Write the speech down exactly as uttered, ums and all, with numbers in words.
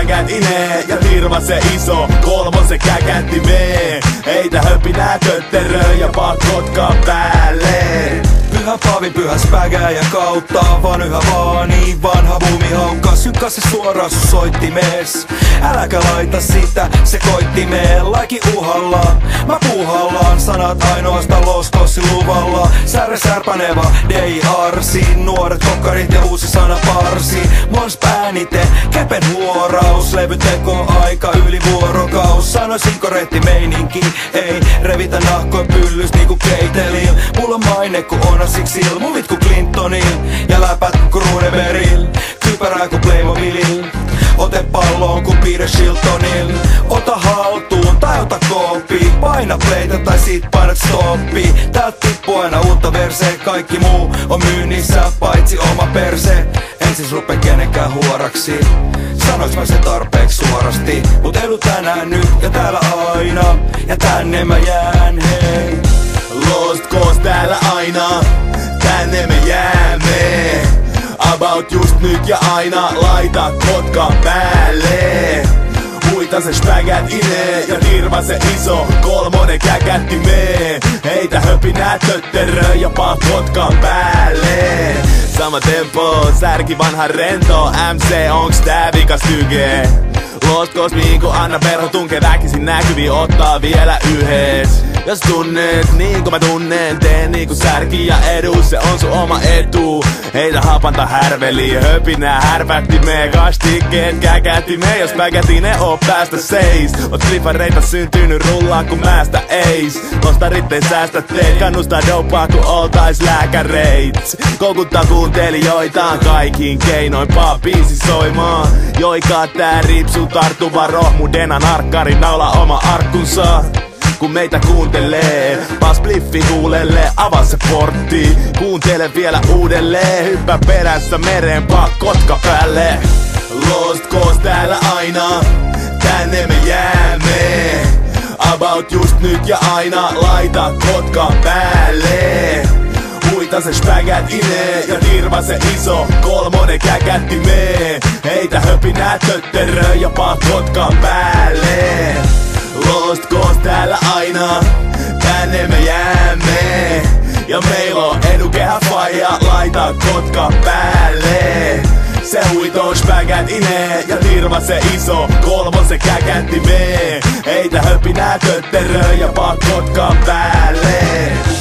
spägätinee ja tirva se iso kolmosen käkättimee. Heitä höpinää tötteröö ja pakotkaa päälle. Pyhä Paavi, pyhä spägää ja kautta, vaan yhä vaani vanha buumihaukka. Sykkaa se suoraan sun soittimees. Äläkä laita sitä sekoittimeen, laiki uhalla. Mä puuhallaan sanat ainoastaan loskossi luvalla. Särre särpäneva D I Arsi, nuoret kokkarit ja uusi sana parsi. Mons päänite, kepen huoraus, levyteko aika yli vuorokaus. Sanoisinko rehti meininki, ei revitä nahkoin pyllys niinku keitelil. Mulla on maine ku Onassiksil, muvit ku Clintonil ja läpät ku Runebergil. Kypärää ku Playmobilil, ote palloon ku Peter Shiltonil. Ota haltuun tai ota koppi, paina playtä tai sit painat stoppi. Täältä tippuu aina uutta versee, kaikki muu on myynnissä paitsi oma perse. En siis rupe kenenkään huoraksi, sanois mä se tarpeeksi suorasti. Mut elu tänään nyt ja täällä aina, ja tänne mä jään hei. Lost Cause täällä aina, tänne me jäämme. About just nyt ja aina, laita kotka päälle. Huita se spägätinee ja tirva se iso kolmonen käkättimee. Heitä höpinää tötteröö ja paa kotkan päälle. Sama tempo, särki vanha rento. M C onks tää vikas tyge? Lost Cause niinku anna perho tunke väkisin näkyviin, ottaa vielä yhes. Jos tunnet niinku mä tunnen, teen niinku särki ja edu, se on sun oma etu. Heitä hapanta härveli, höpinää härpättimee, kastikkeet käkättimee. Jos päkätine oo päästä seis, oot klippareita syntynyt rullaa kun määstä eis. Lostarit ei säästä teet, kannustaa dopaa ku oltais lääkäreit. Koukuttaa kuuntelijoitaan kaikin keinoin, paa biisi soimaan. Joikaa tää ripsu tarttuva rohmudena narkkari naula oma arkkunsa. Kun meitä kuuntelee, pas bliffi huulelle, avaa se portti. Kuuntele vielä uudelleen, hyppää perässä mereen, paa kotka päälle. Lost Cause täällä aina, tänne me jäämme. About just nyt ja aina, laita kotka päälle. Huita se spägätinee ja tirva se iso kolmonen käkättimee. Heitä höpinää tötteröö ja paa kotkan päälle. Lost Cause täällä aina, tänne me jäämme. Ja meillä on edukehä faija, laita kotka päälle. Se huitoo spägätinee ja tirva se iso kolmosen käkättimee. Heitä höpinää tötteröö ja paa kotkan päälle.